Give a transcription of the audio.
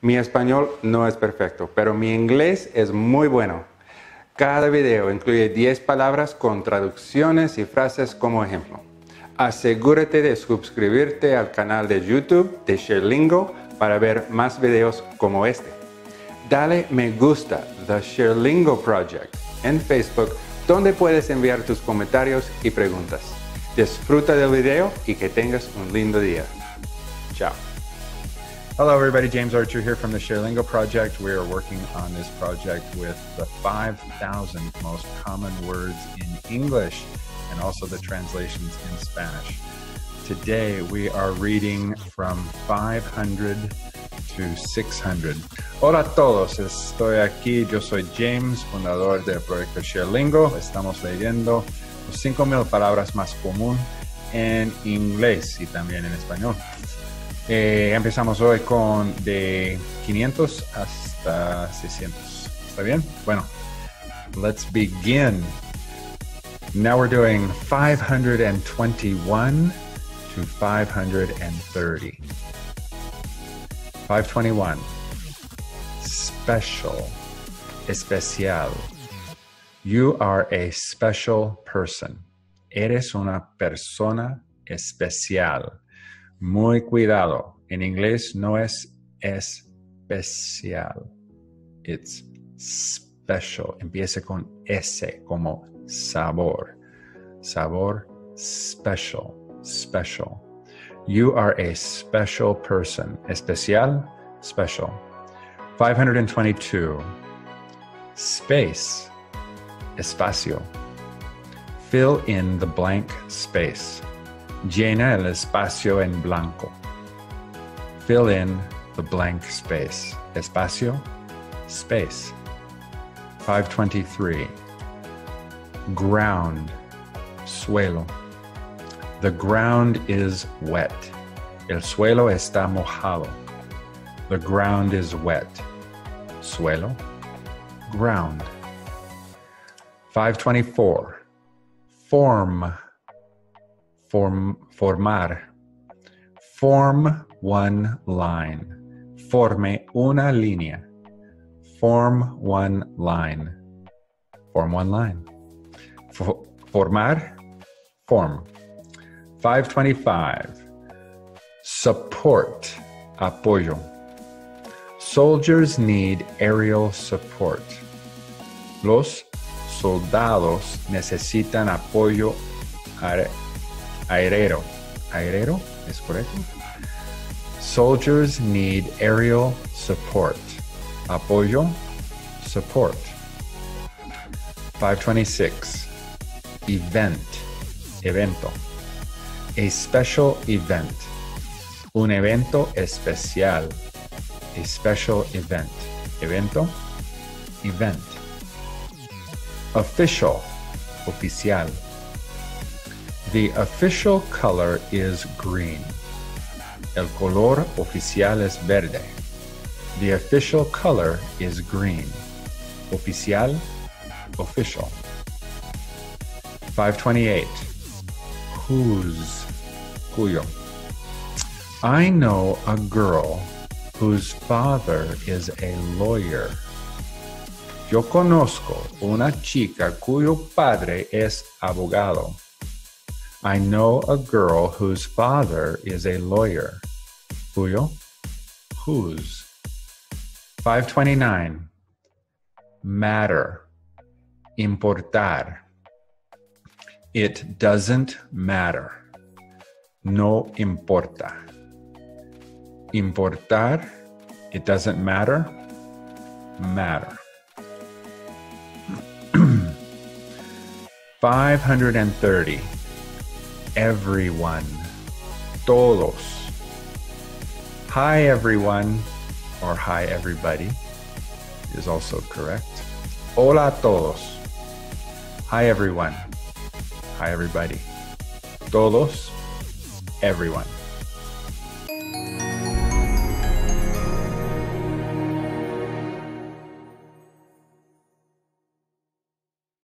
Mi español no es perfecto, pero mi inglés es muy bueno. Cada video incluye 10 palabras con traducciones y frases como ejemplo. Asegúrate de suscribirte al canal de YouTube de ShareLingo para ver más videos como este. Dale me gusta The ShareLingo Project en Facebook, donde puedes enviar tus comentarios y preguntas. Disfruta del video y que tengas un lindo día. Chao. Hello everybody, James Archer here from the ShareLingo Project. We are working on this project with the 5,000 most common words in English and also the translations in Spanish. Today we are reading from 500 to 600. Hola a todos, estoy aquí, yo soy James, fundador del proyecto ShareLingo. Estamos leyendo los 5,000 palabras más comunes en inglés y también en español. Empezamos hoy con de 500 hasta 600. ¿Está bien? Bueno, let's begin. Now we're doing 521 to 530. 521. Special. Especial. You are a special person. Eres una persona especial. Muy cuidado. En inglés no es especial. It's special. Empieza con S como sabor. Sabor, special. Special. You are a special person. Especial, special. 522. Space. Espacio. Fill in the blank space. Llena el espacio en blanco. Fill in the blank space. Espacio, space. 523. Ground, suelo. The ground is wet. El suelo está mojado. The ground is wet. Suelo, ground. 524. Form. Formar. Form one line. Forme una línea. Form one line. Form one line. Formar. Form. 525. Support. Apoyo. Soldiers need aerial support. Los soldados necesitan apoyo aéreo. ¿Aéreo? ¿Es correcto? Soldiers need aerial support. Apoyo, support. 526. Event. Evento. A special event. Un evento especial. A special event. Evento, event. Official. Oficial. The official color is green. El color oficial es verde. The official color is green. Oficial, official. 528. Whose, cuyo. I know a girl whose father is a lawyer. Yo conozco una chica cuyo padre es abogado. I know a girl whose father is a lawyer. Cuyo, whose. 529. Matter. Importar. It doesn't matter. No importa. Importar. It doesn't matter. Matter. 530. Everyone. Todos. Hi everyone, or hi everybody is also correct. Hola a todos. Hi everyone. Hi everybody. Todos. Everyone.